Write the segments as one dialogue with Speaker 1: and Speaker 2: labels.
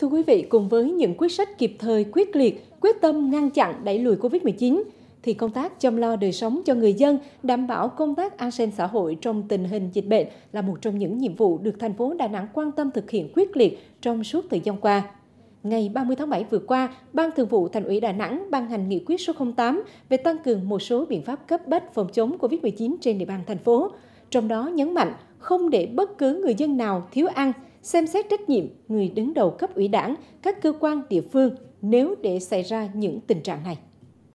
Speaker 1: Thưa quý vị, cùng với những quyết sách kịp thời, quyết liệt, quyết tâm ngăn chặn đẩy lùi Covid-19, thì công tác chăm lo đời sống cho người dân, đảm bảo công tác an sinh xã hội trong tình hình dịch bệnh là một trong những nhiệm vụ được thành phố Đà Nẵng quan tâm thực hiện quyết liệt trong suốt thời gian qua. Ngày 30 tháng 7 vừa qua, Ban Thường vụ Thành ủy Đà Nẵng ban hành nghị quyết số 08 về tăng cường một số biện pháp cấp bách phòng chống Covid-19 trên địa bàn thành phố. Trong đó nhấn mạnh không để bất cứ người dân nào thiếu ăn, xem xét trách nhiệm người đứng đầu cấp ủy Đảng, các cơ quan địa phương nếu để xảy ra những tình trạng này.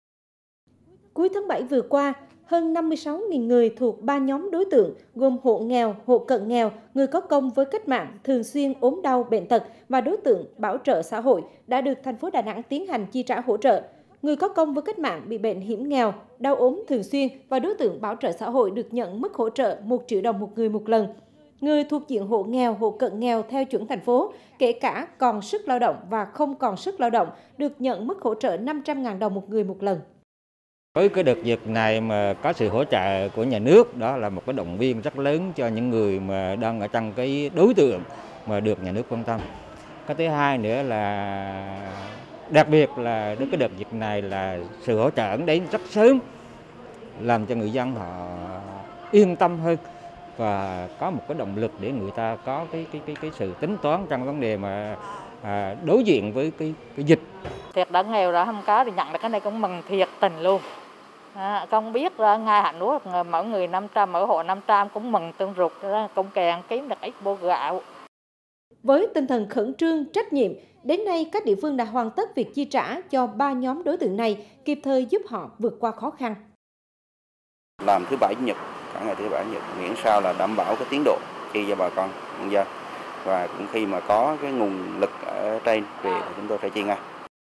Speaker 1: Cuối tháng 7 vừa qua, hơn 56.000 người thuộc 3 nhóm đối tượng gồm hộ nghèo, hộ cận nghèo, người có công với cách mạng, thường xuyên ốm đau, bệnh tật và đối tượng bảo trợ xã hội đã được thành phố Đà Nẵng tiến hành chi trả hỗ trợ. Người có công với cách mạng bị bệnh hiểm nghèo, đau ốm thường xuyên và đối tượng bảo trợ xã hội được nhận mức hỗ trợ 1 triệu đồng một người một lần. Người thuộc diện hộ nghèo, hộ cận nghèo theo chuẩn thành phố, kể cả còn sức lao động và không còn sức lao động, được nhận mức hỗ trợ 500.000 đồng một người một lần.
Speaker 2: Với cái đợt dịch này mà có sự hỗ trợ của nhà nước, đó là một cái động viên rất lớn cho những người mà đang ở trong cái đối tượng mà được nhà nước quan tâm. Cái thứ hai nữa là đặc biệt là đến cái đợt dịch này là sự hỗ trợ đến rất sớm, làm cho người dân họ yên tâm hơn và có một cái động lực để người ta có cái sự tính toán trong vấn đề mà đối diện với cái dịch.
Speaker 3: Thiệt đã nghèo rồi không có thì nhận được cái này cũng mừng thiệt tình luôn. Không biết ngay hạnh nuốt mỗi người 500, mỗi hộ 500 cũng mừng tương ruột, cũng càng kiếm được ít bô gạo.
Speaker 1: Với tinh thần khẩn trương, trách nhiệm, đến nay các địa phương đã hoàn tất việc chi trả cho 3 nhóm đối tượng này, kịp thời giúp họ vượt qua khó khăn.
Speaker 4: Làm thứ Bảy, Chủ nhật, cả ngày thứ Bảy, Chủ nhật, miễn sao là đảm bảo cái tiến độ chi cho bà con nhân dân. Và cũng khi mà có cái nguồn lực ở trên về thì chúng tôi phải chi ngay.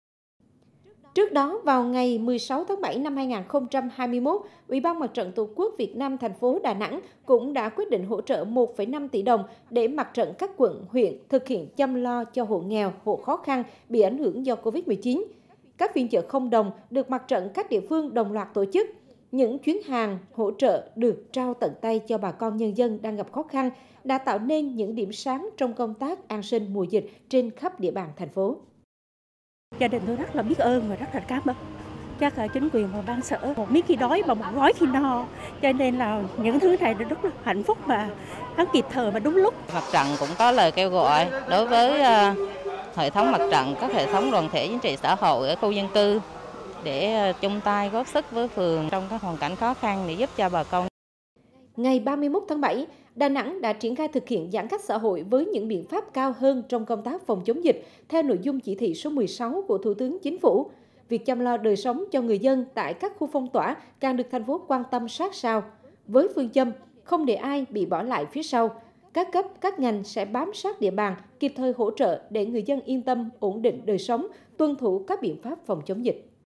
Speaker 1: Trước đó, vào ngày 16 tháng 7 năm 2021, Ủy ban Mặt trận Tổ quốc Việt Nam thành phố Đà Nẵng cũng đã quyết định hỗ trợ 1,5 tỷ đồng để mặt trận các quận, huyện thực hiện chăm lo cho hộ nghèo, hộ khó khăn bị ảnh hưởng do Covid-19. Các phiên chợ không đồng được mặt trận các địa phương đồng loạt tổ chức. Những chuyến hàng hỗ trợ được trao tận tay cho bà con nhân dân đang gặp khó khăn đã tạo nên những điểm sáng trong công tác an sinh mùa dịch trên khắp địa bàn thành phố.
Speaker 5: Gia đình tôi rất là biết ơn và rất là cảm ơn. Chắc là chính quyền và ban sở một miếng khi đói và một gói khi no. Cho nên là những thứ này rất là hạnh phúc và nó kịp thời và đúng lúc.
Speaker 3: Mặt trận cũng có lời kêu gọi đối với hệ thống mặt trận, các hệ thống đoàn thể chính trị xã hội ở khu dân cư để chung tay góp sức với phường trong các hoàn cảnh khó khăn để giúp cho bà con.
Speaker 1: Ngày 31 tháng 7, Đà Nẵng đã triển khai thực hiện giãn cách xã hội với những biện pháp cao hơn trong công tác phòng chống dịch theo nội dung chỉ thị số 16 của Thủ tướng Chính phủ. Việc chăm lo đời sống cho người dân tại các khu phong tỏa càng được thành phố quan tâm sát sao. Với phương châm không để ai bị bỏ lại phía sau, các cấp, các ngành sẽ bám sát địa bàn, kịp thời hỗ trợ để người dân yên tâm, ổn định đời sống, tuân thủ các biện pháp phòng chống dịch.